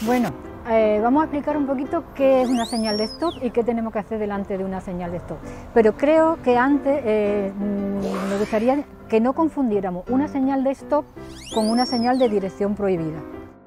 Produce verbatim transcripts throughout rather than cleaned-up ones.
Bueno, eh, vamos a explicar un poquito qué es una señal de stop y qué tenemos que hacer delante de una señal de stop. Pero creo que antes eh, me gustaría que no confundiéramos una señal de stop con una señal de dirección prohibida.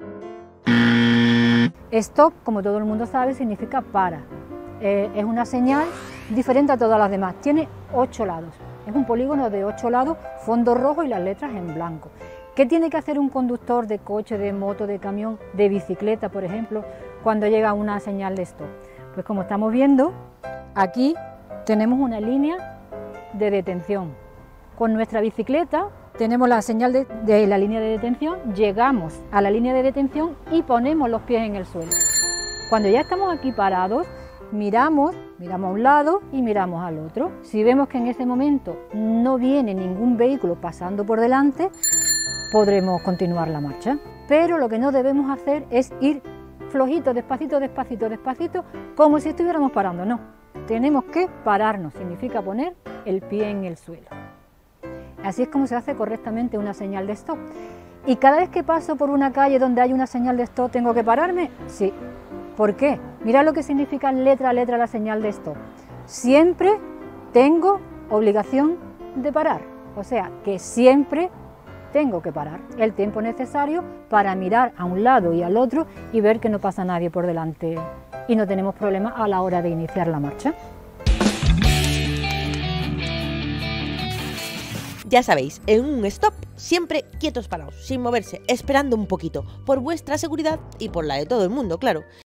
Stop, como todo el mundo sabe, significa para. Eh, es una señal diferente a todas las demás. Tiene ocho lados. Es un polígono de ocho lados, fondo rojo y las letras en blanco. ¿Qué tiene que hacer un conductor de coche, de moto, de camión, de bicicleta, por ejemplo, cuando llega una señal de stop? Pues como estamos viendo, aquí tenemos una línea de detención. Con nuestra bicicleta tenemos la señal de, de la línea de detención, llegamos a la línea de detención y ponemos los pies en el suelo. Cuando ya estamos aquí parados, miramos, miramos a un lado y miramos al otro. Si vemos que en ese momento no viene ningún vehículo pasando por delante, podremos continuar la marcha. Pero lo que no debemos hacer es ir flojito, despacito, despacito, despacito, como si estuviéramos parando. No, tenemos que pararnos, significa poner el pie en el suelo. Así es como se hace correctamente una señal de stop. ¿Y cada vez que paso por una calle donde hay una señal de stop tengo que pararme? Sí. ¿Por qué? Mirad lo que significa letra a letra la señal de stop. Siempre tengo obligación de parar, o sea que siempre tengo que parar el tiempo necesario para mirar a un lado y al otro y ver que no pasa nadie por delante y no tenemos problemas a la hora de iniciar la marcha. Ya sabéis, en un stop, siempre quietos parados, sin moverse, esperando un poquito, por vuestra seguridad y por la de todo el mundo, claro.